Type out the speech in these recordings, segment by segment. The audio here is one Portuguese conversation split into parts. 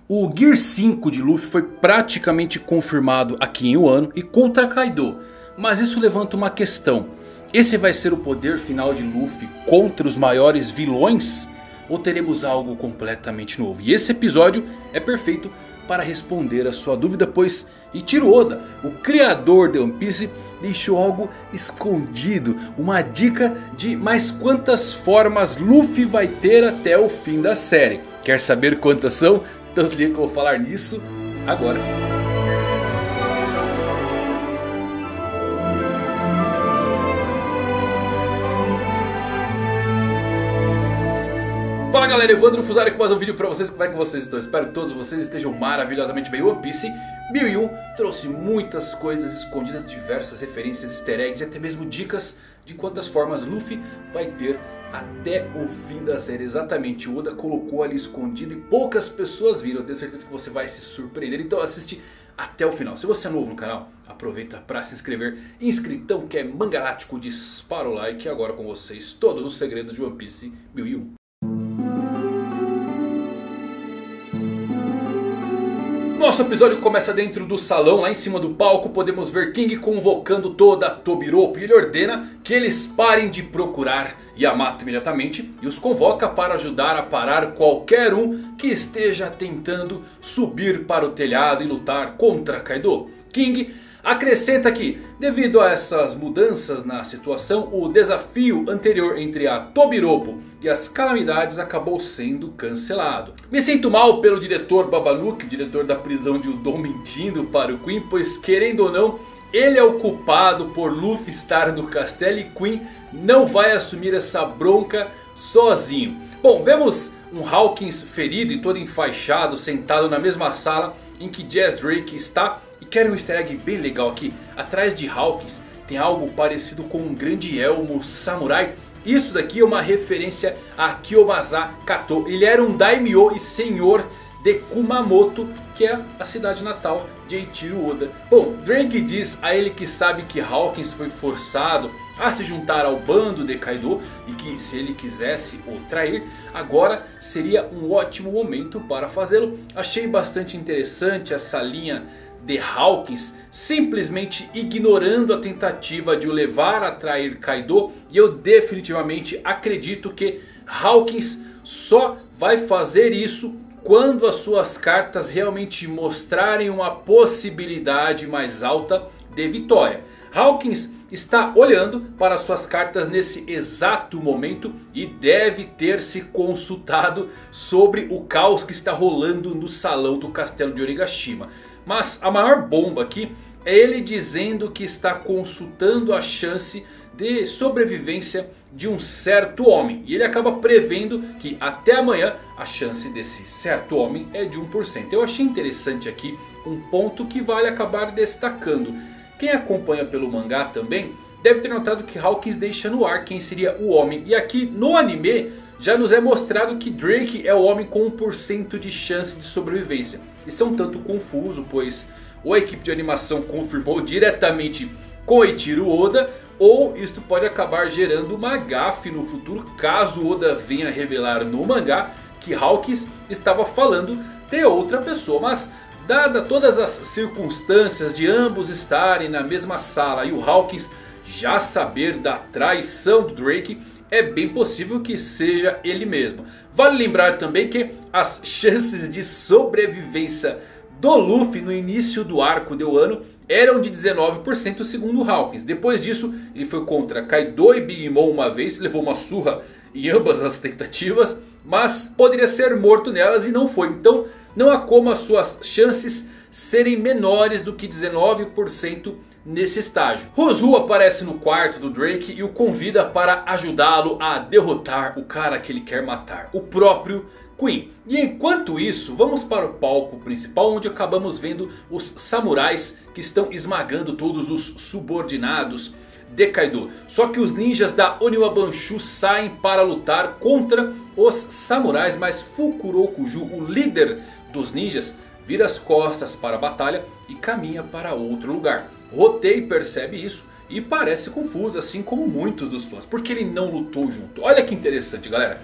O Gear 5 de Luffy foi praticamente confirmado aqui em Wano e contra Kaido. Mas isso levanta uma questão. Esse vai ser o poder final de Luffy contra os maiores vilões? Ou teremos algo completamente novo? E esse episódio é perfeito para responder a sua dúvida, pois Eiichiro Oda, o criador de One Piece, deixou algo escondido. Uma dica de mais quantas formas Luffy vai ter até o fim da série. Quer saber quantas são? Então se liga que eu vou falar nisso agora. Fala galera, Evandro Fusari com mais um vídeo pra vocês. Como é que vocês estão? Espero que todos vocês estejam maravilhosamente bem. One Piece 1001 trouxe muitas coisas escondidas, diversas referências, easter eggs e até mesmo dicas de quantas formas Luffy vai ter até o fim da série. Exatamente, o Oda colocou ali escondido e poucas pessoas viram. Eu tenho certeza que você vai se surpreender, então assiste até o final. Se você é novo no canal, aproveita para se inscrever. Inscritão que é mangalático, dispara o like. E agora com vocês todos os segredos de One Piece 1001. Nosso episódio começa dentro do salão. Lá em cima do palco podemos ver King convocando toda a Tobiropo. E ele ordena que eles parem de procurar Yamato imediatamente. E os convoca para ajudar a parar qualquer um que esteja tentando subir para o telhado e lutar contra Kaido. King acrescenta que, devido a essas mudanças na situação, o desafio anterior entre a Tobiropo e as calamidades acabou sendo cancelado. Me sinto mal pelo diretor Babanuki, o diretor da prisão de Udon, mentindo para o Queen, pois querendo ou não, ele é o culpado por Luffy estar no castelo e Queen não vai assumir essa bronca sozinho. Bom, vemos um Hawkins ferido e todo enfaixado, sentado na mesma sala em que Jazz Drake está. E quero um easter egg bem legal aqui. Atrás de Hawkins tem algo parecido com um grande elmo samurai. Isso daqui é uma referência a Kiyomasa Kato. Ele era um daimyo e senhor de Kumamoto, que é a cidade natal de Eiichiro Oda. Bom, Drake diz a ele que sabe que Hawkins foi forçado a se juntar ao bando de Kaido. E que se ele quisesse o trair, agora seria um ótimo momento para fazê-lo. Achei bastante interessante essa linha de Hawkins simplesmente ignorando a tentativa de o levar a trair Kaido. E eu definitivamente acredito que Hawkins só vai fazer isso quando as suas cartas realmente mostrarem uma possibilidade mais alta de vitória. Hawkins está olhando para suas cartas nesse exato momento e deve ter se consultado sobre o caos que está rolando no salão do castelo de Onigashima. Mas a maior bomba aqui é ele dizendo que está consultando a chance de sobrevivência de um certo homem. E ele acaba prevendo que até amanhã a chance desse certo homem é de 1%. Eu achei interessante aqui um ponto que vale acabar destacando. Quem acompanha pelo mangá também deve ter notado que Hawkins deixa no ar quem seria o homem. E aqui no anime já nos é mostrado que Drake é o homem com 1% de chance de sobrevivência. Isso é um tanto confuso, pois ou a equipe de animação confirmou diretamente com Eiichiro Oda, ou isto pode acabar gerando uma gafe no futuro, caso Oda venha revelar no mangá que Hawkins estava falando de outra pessoa. Mas dada todas as circunstâncias de ambos estarem na mesma sala e o Hawkins já saber da traição do Drake, é bem possível que seja ele mesmo. Vale lembrar também que as chances de sobrevivência do Luffy no início do arco de Wano eram de 19% segundo Hawkins. Depois disso ele foi contra Kaido e Big Mom uma vez, levou uma surra em ambas as tentativas, mas poderia ser morto nelas e não foi. Então não há como as suas chances serem menores do que 19% nesse estágio. Rozu aparece no quarto do Drake e o convida para ajudá-lo a derrotar o cara que ele quer matar, o próprio Queen. E enquanto isso, vamos para o palco principal, onde acabamos vendo os samurais que estão esmagando todos os subordinados de Kaido. Só que os ninjas da Oniwa Banshu saem para lutar contra os samurais, mas Fukurokuju, o líder dos ninjas, vira as costas para a batalha e caminha para outro lugar. Rotei percebe isso e parece confuso, assim como muitos dos fãs. Por que ele não lutou junto? Olha que interessante, galera.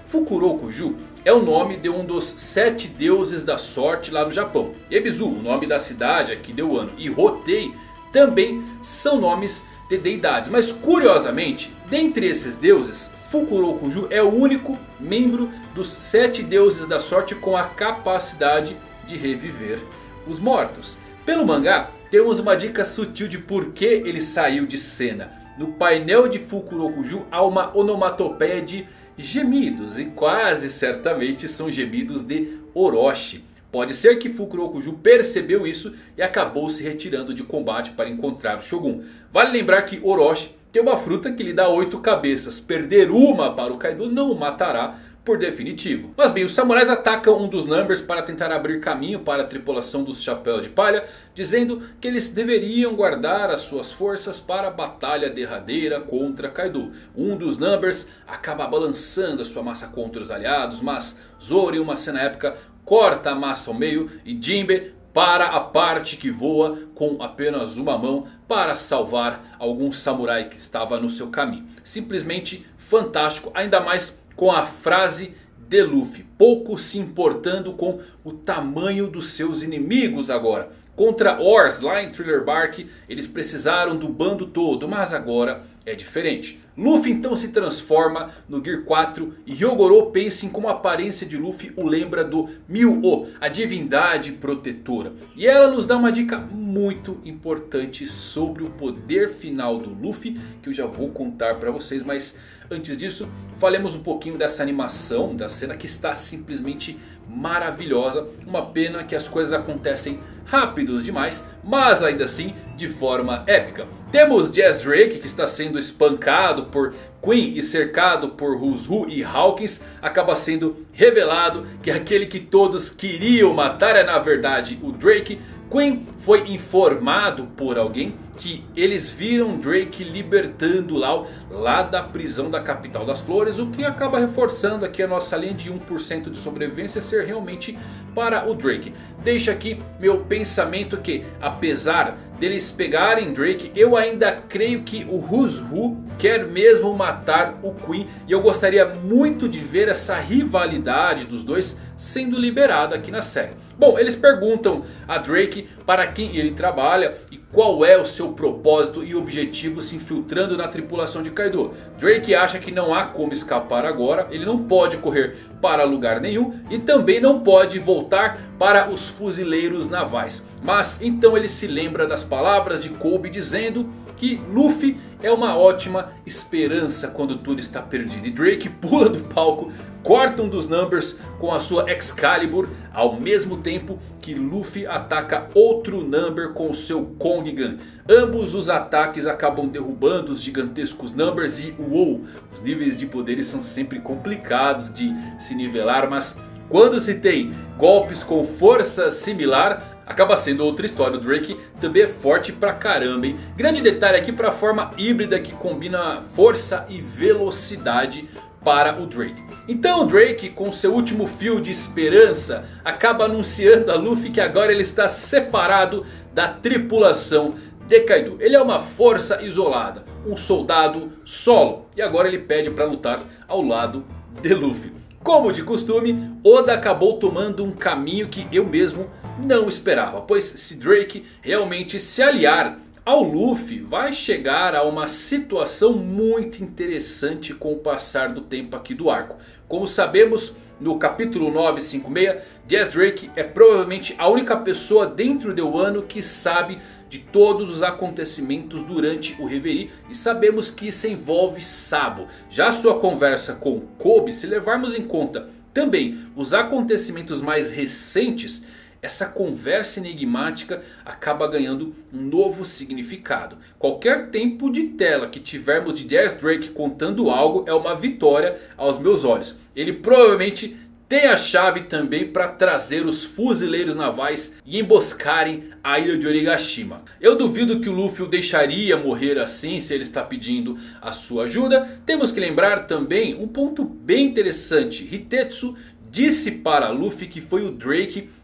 Fukurokuju é o nome de um dos 7 deuses da sorte lá no Japão. Ebisu, o nome da cidade aqui de Wano, e Hotei também são nomes de deidades. Mas curiosamente, dentre esses deuses, Fukurokuju é o único membro dos 7 deuses da sorte com a capacidade de reviver os mortos. Pelo mangá, temos uma dica sutil de por que ele saiu de cena. No painel de Fukurokuju há uma onomatopeia de gemidos, e quase certamente são gemidos de Orochi. Pode ser que Fukurokuju percebeu isso e acabou se retirando de combate para encontrar o Shogun. Vale lembrar que Orochi tem uma fruta que lhe dá 8 cabeças. Perder uma para o Kaido não o matará por definitivo. Mas bem, os samurais atacam um dos Numbers para tentar abrir caminho para a tripulação dos Chapéus de Palha, dizendo que eles deveriam guardar as suas forças para a batalha derradeira contra Kaido. Um dos Numbers acaba balançando a sua massa contra os aliados, mas Zoro, em uma cena épica, corta a massa ao meio e Jinbe para a parte que voa com apenas uma mão para salvar algum samurai que estava no seu caminho. Simplesmente fantástico, ainda mais com a frase de Luffy, pouco se importando com o tamanho dos seus inimigos agora. Contra Oars lá em Thriller Bark, eles precisaram do bando todo, mas agora é diferente. Luffy então se transforma no Gear 4 e Hyogoro pensa em como a aparência de Luffy o lembra do Myu-O, a divindade protetora. E ela nos dá uma dica muito importante sobre o poder final do Luffy, que eu já vou contar para vocês, mas antes disso, falemos um pouquinho dessa animação, da cena que está simplesmente maravilhosa. Uma pena que as coisas acontecem rápidos demais, mas ainda assim de forma épica. Temos Jazz Drake que está sendo espancado por Queen e cercado por Who's-Who e Hawkins. Acaba sendo revelado que aquele que todos queriam matar é na verdade o Drake. Queen foi informado por alguém que eles viram Drake libertando Law lá da prisão da capital das flores. O que acaba reforçando aqui a nossa linha de 1% de sobrevivência ser realmente para o Drake. Deixa aqui meu pensamento que apesar deles pegarem Drake, eu ainda creio que o Who's-Who quer mesmo matar o Queen. E eu gostaria muito de ver essa rivalidade dos dois sendo liberada aqui na série. Bom, eles perguntam a Drake para quem ele trabalha e qual é o seu propósito e objetivo se infiltrando na tripulação de Kaido. Drake acha que não há como escapar agora, ele não pode correr para lugar nenhum e também não pode voltar para os fuzileiros navais. Mas então ele se lembra das palavras de Kobe dizendo que Luffy é uma ótima esperança quando tudo está perdido. E Drake pula do palco, corta um dos Numbers com a sua Excalibur, ao mesmo tempo que Luffy ataca outro Number com o seu Kong Gun. Ambos os ataques acabam derrubando os gigantescos Numbers e uou, os níveis de poderes são sempre complicados de se nivelar, mas quando se tem golpes com força similar, acaba sendo outra história. O Drake também é forte pra caramba, hein? Grande detalhe aqui para a forma híbrida que combina força e velocidade para o Drake. Então o Drake, com seu último fio de esperança, acaba anunciando a Luffy que agora ele está separado da tripulação de Kaido. Ele é uma força isolada, um soldado solo. E agora ele pede para lutar ao lado de Luffy. Como de costume, Oda acabou tomando um caminho que eu mesmo não esperava. Pois se Drake realmente se aliar ao Luffy, vai chegar a uma situação muito interessante com o passar do tempo aqui do arco. Como sabemos, no capítulo 956, Jazz Drake é provavelmente a única pessoa dentro de Wano que sabe de todos os acontecimentos durante o Reverie. E sabemos que isso envolve Sabo. Já sua conversa com Kobe, se levarmos em conta também os acontecimentos mais recentes, essa conversa enigmática acaba ganhando um novo significado. Qualquer tempo de tela que tivermos de Jazz Drake contando algo é uma vitória aos meus olhos. Ele provavelmente tem a chave também para trazer os fuzileiros navais e emboscarem a ilha de Onigashima. Eu duvido que o Luffy o deixaria morrer assim se ele está pedindo a sua ajuda. Temos que lembrar também um ponto bem interessante. Hitetsu disse para Luffy que foi o Drake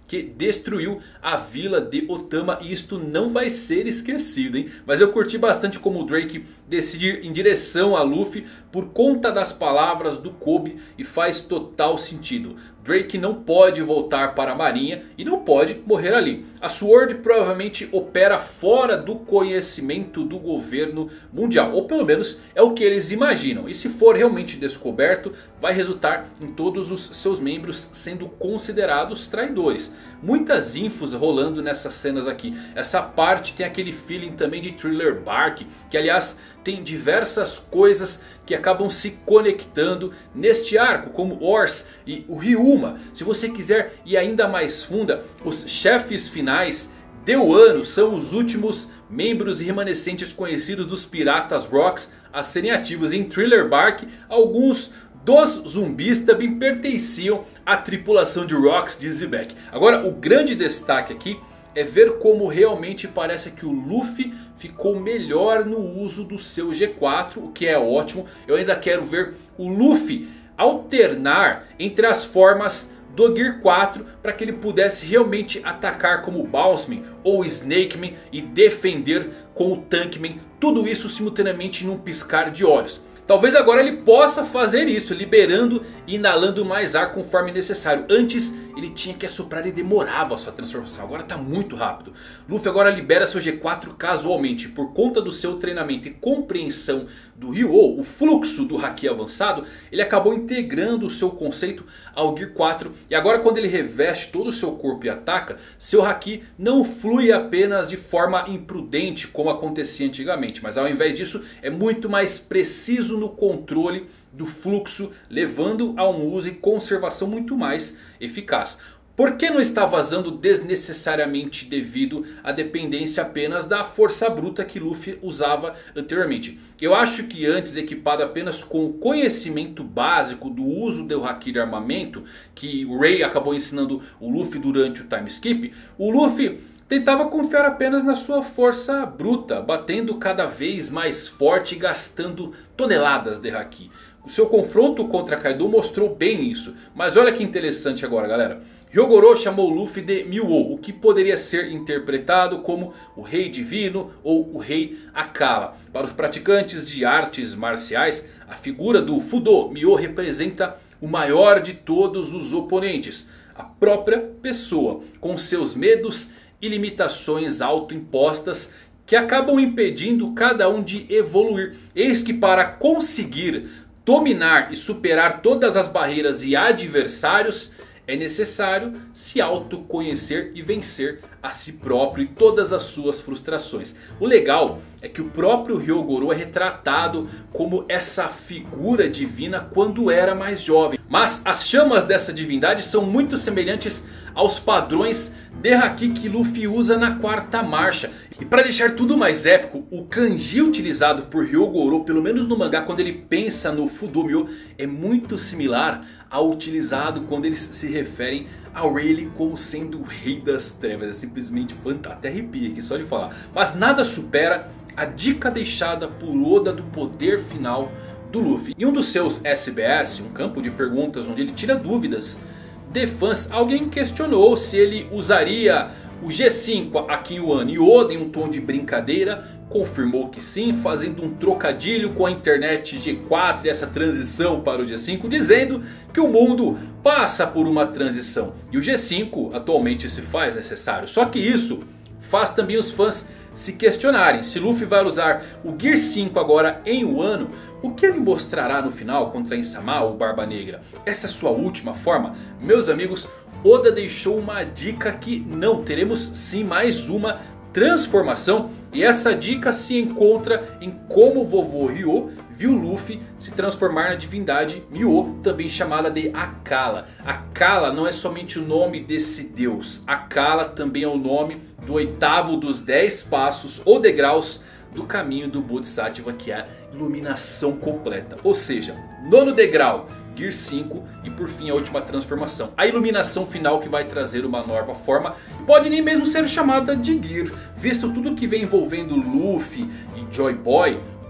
que destruiu a vila de Otama. E isto não vai ser esquecido, hein? Mas eu curti bastante como o Drake decide ir em direção a Luffy por conta das palavras do Kobe. E faz total sentido. Drake não pode voltar para a marinha e não pode morrer ali. A SWORD provavelmente opera fora do conhecimento do governo mundial. Ou pelo menos é o que eles imaginam. E se for realmente descoberto, vai resultar em todos os seus membros sendo considerados traidores. Muitas infos rolando nessas cenas aqui. Essa parte tem aquele feeling também de Thriller Bark, que aliás tem diversas coisas que acabam se conectando neste arco, como Ors e o Ryuma. Se você quiser ir ainda mais funda, os chefes finais de Wano são os últimos membros e remanescentes conhecidos dos Piratas Rocks a serem ativos. Em Thriller Bark, alguns dos zumbis também pertenciam à tripulação de Rocks de Zebek. Agora, o grande destaque aqui é ver como realmente parece que o Luffy ficou melhor no uso do seu G4, o que é ótimo. Eu ainda quero ver o Luffy alternar entre as formas do Gear 4 para que ele pudesse realmente atacar como Bounceman ou Snakeman e defender com o Tankman. Tudo isso simultaneamente num piscar de olhos. Talvez agora ele possa fazer isso, liberando e inalando mais ar conforme necessário. Antes ele tinha que assoprar e demorava a sua transformação, agora está muito rápido. Luffy agora libera seu G4 casualmente. Por conta do seu treinamento e compreensão do Ryuo, o fluxo do Haki avançado, ele acabou integrando o seu conceito ao Gear 4. E agora quando ele reveste todo o seu corpo e ataca, seu Haki não flui apenas de forma imprudente como acontecia antigamente. Mas ao invés disso é muito mais preciso no controle do fluxo, levando a um uso e conservação muito mais eficaz. Por que não está vazando desnecessariamente devido à dependência apenas da força bruta que Luffy usava anteriormente? Eu acho que antes, equipado apenas com o conhecimento básico do uso do Haki de armamento, que o Ray acabou ensinando o Luffy durante o time skip, o Luffy tentava confiar apenas na sua força bruta, batendo cada vez mais forte e gastando toneladas de Haki. O seu confronto contra Kaido mostrou bem isso. Mas olha que interessante agora, galera. Hyogoro chamou Luffy de Miwo, o que poderia ser interpretado como o Rei Divino ou o Rei Akala. Para os praticantes de artes marciais, a figura do Fudo Myo representa o maior de todos os oponentes. A própria pessoa, com seus medos e limitações autoimpostas que acabam impedindo cada um de evoluir. Eis que para conseguir dominar e superar todas as barreiras e adversários, é necessário se autoconhecer e vencer a si próprio e todas as suas frustrações. O legal é que o próprio Hyogoro é retratado como essa figura divina quando era mais jovem. Mas as chamas dessa divindade são muito semelhantes aos padrões de Haki que Luffy usa na quarta marcha. E para deixar tudo mais épico, o kanji utilizado por Hyogoro, pelo menos no mangá, quando ele pensa no Fudomyo, é muito similar ao utilizado quando eles se referem ao Rayleigh como sendo o Rei das Trevas. É simplesmente fantástico, até arrepia aqui só de falar. Mas nada supera a dica deixada por Oda do poder final do Luffy. Em um dos seus SBS, um campo de perguntas onde ele tira dúvidas de fãs, alguém questionou se ele usaria o G5 aqui em Wano. E Oda, em um tom de brincadeira, confirmou que sim, fazendo um trocadilho com a internet G4 e essa transição para o G5, dizendo que o mundo passa por uma transição e o G5 atualmente se faz necessário. Só que isso faz também os fãs se questionarem se Luffy vai usar o Gear 5 agora em Wano. O que ele mostrará no final contra Insama ou Barba Negra? Essa é sua última forma? Meus amigos, Oda deixou uma dica que não, teremos sim mais uma transformação. E essa dica se encontra em como o vovô Ryo viu Luffy se transformar na divindade Myo, também chamada de Akala. Akala não é somente o nome desse deus. Akala também é o nome do 8º dos 10 passos ou degraus do caminho do Bodhisattva, que é a iluminação completa. Ou seja, 9º degrau, Gear 5 e por fim a última transformação, a iluminação final, que vai trazer uma nova forma. Pode nem mesmo ser chamada de Gear, visto tudo que vem envolvendo Luffy e Joy Boy.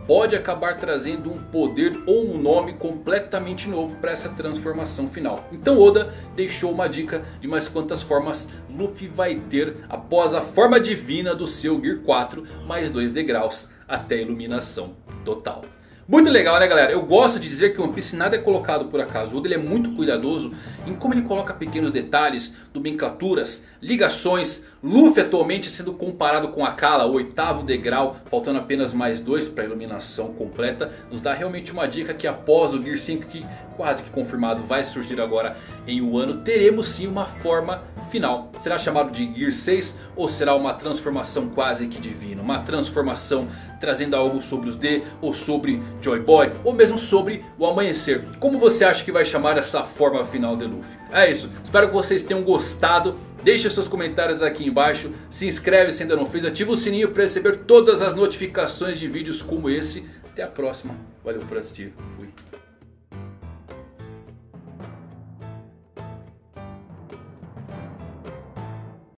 pode acabar trazendo um poder ou um nome completamente novo para essa transformação final. Então Oda deixou uma dica de mais quantas formas Luffy vai ter após a forma divina do seu Gear 4, mais 2 degraus até a iluminação total. Muito legal, né, galera? Eu gosto de dizer que One Piece nada é colocado por acaso. O Oda ele é muito cuidadoso em como ele coloca pequenos detalhes, nomenclaturas, ligações. Luffy atualmente sendo comparado com Akala, o 8º degrau, faltando apenas mais 2 para a iluminação completa. Nos dá realmente uma dica que após o Gear 5, que quase que confirmado vai surgir agora em Wano, teremos sim uma forma final. Será chamado de Gear 6 ou será uma transformação quase que divina? Uma transformação trazendo algo sobre os D ou sobre Joy Boy ou mesmo sobre o amanhecer? Como você acha que vai chamar essa forma final de Luffy? É isso, espero que vocês tenham gostado. Deixe seus comentários aqui embaixo. Se inscreve se ainda não fez. Ativa o sininho para receber todas as notificações de vídeos como esse. Até a próxima. Valeu por assistir. Fui.